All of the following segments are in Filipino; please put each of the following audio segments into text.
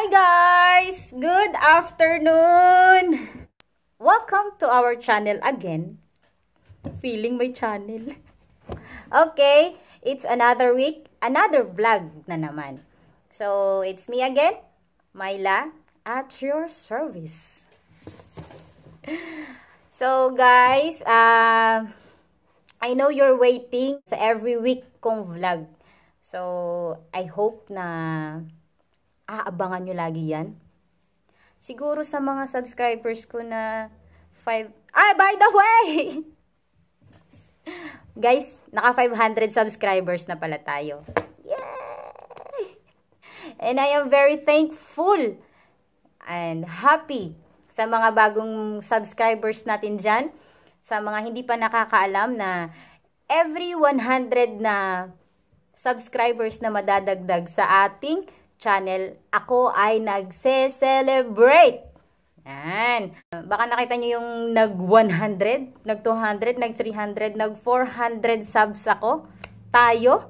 Hi guys! Good afternoon! Welcome to our channel again. Feeling my channel. Okay, it's another week, another vlog na naman. So, it's me again, Myla, at your service. So guys, I know you're waiting sa every week kong vlog. So, I hope na aabangan nyo lagi yan. Siguro sa mga subscribers ko na 5... by the way! Guys, naka 500 subscribers na pala tayo. Yay! And I am very thankful and happy sa mga bagong subscribers natin dyan. Sa mga hindi pa nakakaalam na every 100 na subscribers na madadagdag sa ating channel, ako ay nagse-celebrate. Yan. Baka nakita nyo yung nag-100, nag-200, nag-300, nag-400 subs ako. Tayo.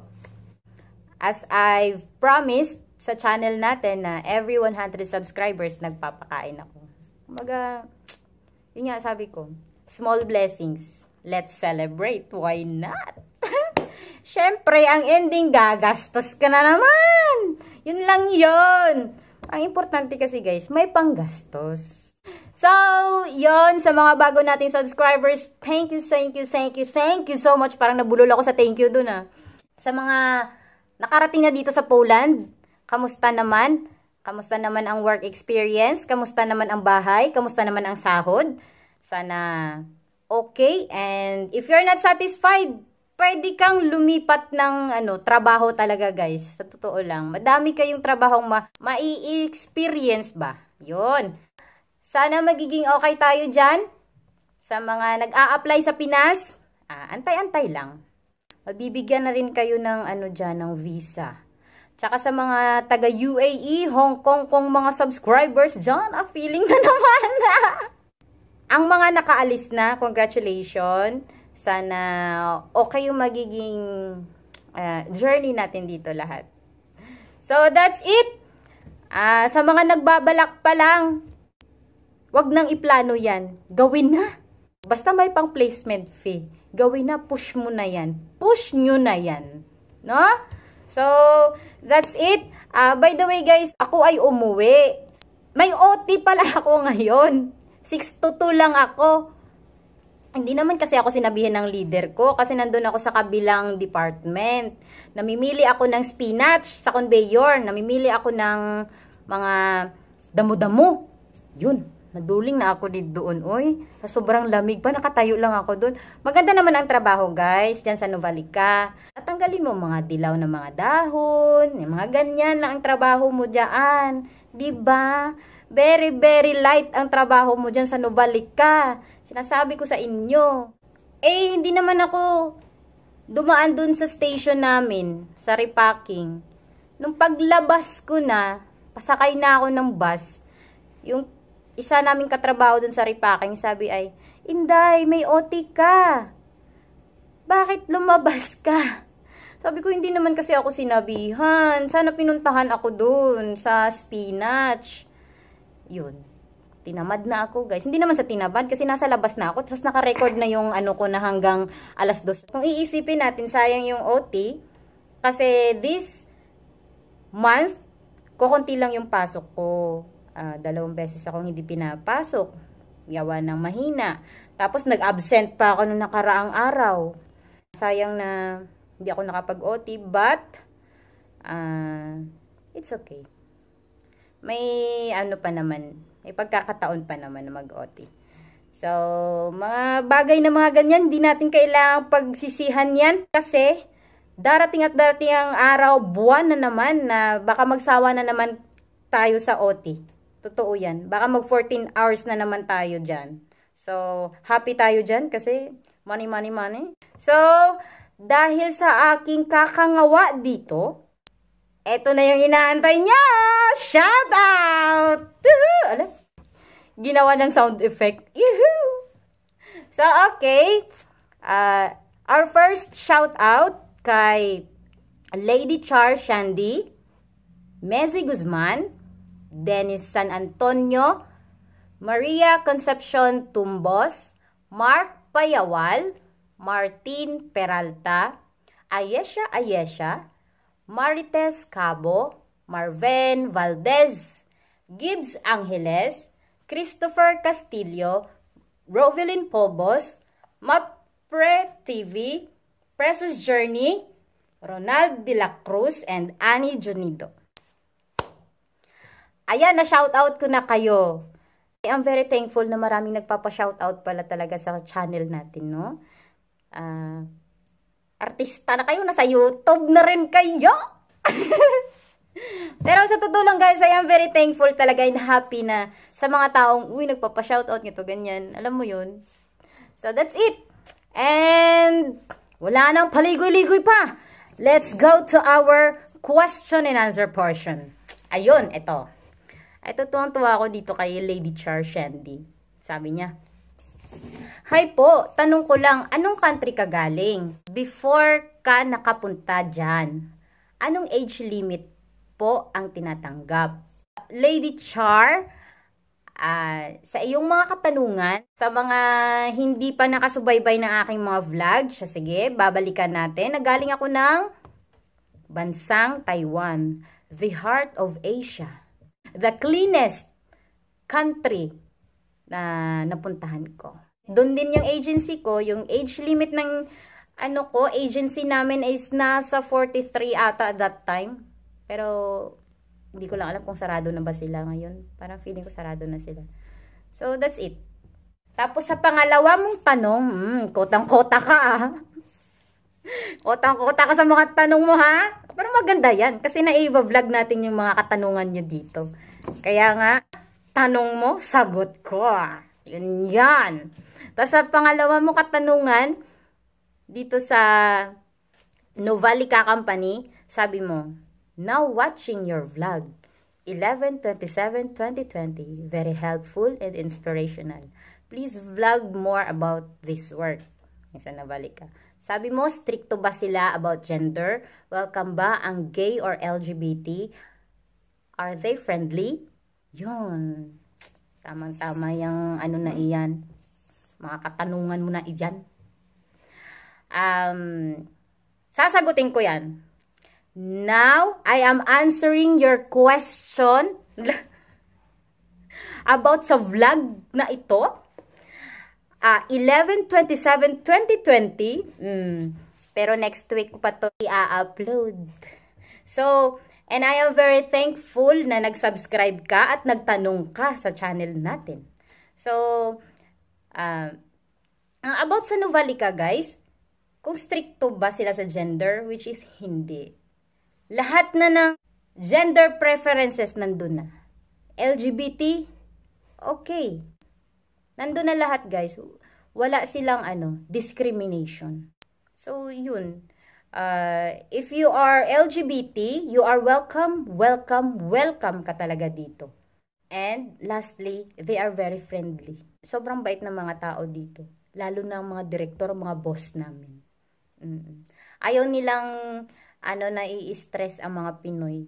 As I've promised sa channel natin na every 100 subscribers, nagpapakain ako. Kumaga, yun nga sabi ko, small blessings. Let's celebrate. Why not? Siyempre, ang ending, gagastos ka na naman. Yun lang yun. Ang importante kasi guys, may panggastos. So, yun, sa mga bago nating subscribers, thank you so much. Parang nabulol ako sa thank you dun ah. Sa mga nakarating na dito sa Poland, kamusta naman? Kamusta naman ang work experience? Kamusta naman ang bahay? Kamusta naman ang sahod? Sana okay. And if you're not satisfied, pwede kang lumipat ng trabaho talaga guys. Sa totoo lang. Madami kayong trabahong mai-experience ba? Yun. Sana magiging okay tayo dyan. Sa mga nag-a-apply sa Pinas, antay-antay lang. Mabibigyan na rin kayo ng dyan, ng visa. Tsaka sa mga taga UAE, Hong Kong, kung mga subscribers dyan, feeling na naman. Ang mga nakaalis na, congratulations. Sana okay yung magiging journey natin dito lahat. So, that's it. Sa mga nagbabalak pa lang, wag nang iplano yan. Gawin na. Basta may pang placement fee. Gawin na, push mo na yan. Push nyo na yan. No? So, that's it. By the way guys, ako ay umuwi. May OT pala ako ngayon. 6 to 2 lang ako. Hindi naman kasi ako sinabihan ng leader ko kasi nandun ako sa kabilang department. Namimili ako ng spinach sa conveyor. Namimili ako ng mga damo-damo. Yun, naduling na ako dito doon. Oy, sa sobrang lamig pa, nakatayo lang ako doon. Maganda naman ang trabaho guys, dyan sa Novalica. Tatanggalin mo mga dilaw na mga dahon, yung mga ganyan lang ang trabaho mo dyan. Diba? Very, very light ang trabaho mo dyan sa Novalica. Sinasabi ko sa inyo. Hindi naman ako dumaan dun sa station namin, sa repacking. Nung paglabas ko na, pasakay na ako ng bus, yung isa naming katrabaho dun sa repacking, sabi ay, Inday, may OT ka. Bakit lumabas ka? Sabi ko, hindi naman kasi ako sinabihan. Sana pinuntahan ako dun sa spinach. Yun. Tinamad na ako guys. Hindi naman sa tinamad kasi nasa labas na ako. Tapos naka-record na yung ko na hanggang alas 2. Kung iisipin natin, sayang yung OT. Kasi this month, kukunti lang yung pasok ko. 2 beses akong hindi pinapasok. Yawa ng mahina. Tapos nag-absent pa ako nung nakaraang araw. Sayang na hindi ako nakapag-OT. But, it's okay. May pa naman. May pagkakataon pa naman na mag-OT. So, mga bagay na mga ganyan, hindi natin kailangang pagsisihan yan. Kasi, darating at darating ang araw, buwan na naman na baka magsawa na naman tayo sa OT. Totoo yan. Baka mag 14 hours na naman tayo dyan. So, happy tayo dyan kasi money, money, money. So, dahil sa aking kakangawa dito, eto na yung inaantay niya! Shout out! Alam? Ginawa ng sound effect. Yuhuu! So, okay. Our first shout out kay Lady Char Shandy, Mezi Guzman, Dennis San Antonio, Maria Concepcion Tumbos, Mark Payawal, Martin Peralta, Ayesha, Marites Cabo, Marven Valdez, Gibbs Angeles, Christopher Castillo, Rovelyn Pobos, Mapre TV, Precious Journey, Ronald De La Cruz, and Annie Jonido. Ayan, na-shoutout ko na kayo. I'm very thankful na maraming nagpapa-shoutout pala talaga sa channel natin, no? Artista na kayo, nasa YouTube na rin kayo! Pero sa totoo lang guys, I am very thankful talaga and happy na sa mga taong, uy, nagpapa-shoutout nito, ganyan. Alam mo yun? So, that's it. And, wala nang paligoy-ligoy pa. Let's go to our question and answer portion. Ayun, ito. Ito, tuwang-tuwa ako dito kay Lady Char Shandy. Sabi niya, "Hi po, tanong ko lang, anong country ka galing? Before ka nakapunta dyan, anong age limit po ang tinatanggap?" Lady Char, sa iyong mga katanungan, sa mga hindi pa nakasubaybay ng aking mga vlog, sige, babalikan natin. Nagaling ako ng bansang Taiwan, the heart of Asia. The cleanest country na napuntahan ko. Doon din yung agency ko, yung age limit ng agency namin is nasa 43 ata at that time. Pero hindi ko lang alam kung sarado na ba sila ngayon. Parang feeling ko sarado na sila. So that's it. Tapos sa pangalawa mong tanong, kotang-kota ka Kotang-kota ka sa mga tanong mo ha. Pero maganda yan kasi na-vlog natin yung mga katanungan nyo dito. Kaya nga, tanong mo, sagot ko. Yun yan. Tapos sa pangalawa mo katanungan, dito sa Novalica Company, sabi mo, "Now watching your vlog, 11/27/2020, very helpful and inspirational. Please vlog more about this work." Sa Novalica. Sabi mo, stricto ba sila about gender? Welcome ba ang gay or LGBT? Are they friendly? Yun. Tamang-tama yung na iyan. Mga katanungan mo na iyan. Sasagutin ko yan. Now, I am answering your question about sa vlog na ito. 11/27/2020. Pero next week ko pa to i-upload. So, and I am very thankful na nag-subscribe ka at nagtanong ka sa channel natin. So, about sa Novalica guys, kung stricto ba sila sa gender, which is hindi. Lahat na ng gender preferences nandun na. LGBT, okay. Nandun na lahat guys. Wala silang discrimination. So, yun. If you are LGBT, you are welcome ka talaga dito. And lastly, they are very friendly. Sobrang bait ng mga tao dito. Lalo na ang mga direktor, mga boss namin. Ayaw nilang nai-stress ang mga Pinoy.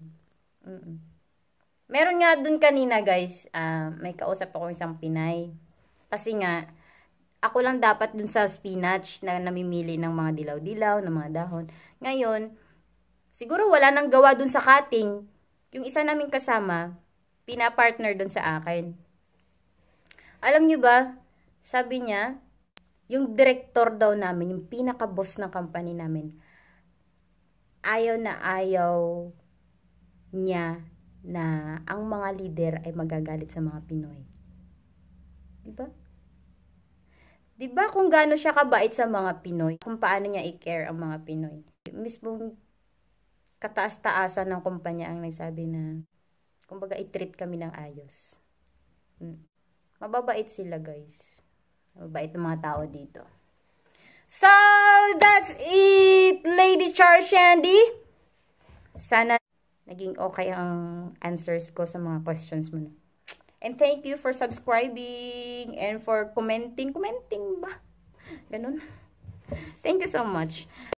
Meron nga dun kanina guys, may kausap ako isang Pinay. Kasi nga, ako lang dapat dun sa spinach na namimili ng mga dilaw-dilaw, ng mga dahon. Ngayon, siguro wala nang gawa dun sa cutting. Yung isa naming kasama, pina-partner dun sa akin. Alam nyo ba, sabi niya, yung director daw namin, yung pinaka-boss ng company namin, ayaw na ayaw niya na ang mga leader ay magagalit sa mga Pinoy. Diba? Diba kung gaano siya kabait sa mga Pinoy? Kung paano niya i-care ang mga Pinoy? Mismong kataas-taasan ng kumpanya ang nagsabi na kumbaga i-treat kami ng ayos. Mababait sila guys. Mababait ng mga tao dito. So, that's it, Lady Char Shandy. Sana naging okay ang answers ko sa mga questions mo na. And thank you for subscribing and for commenting ba? Ganun. Thank you so much.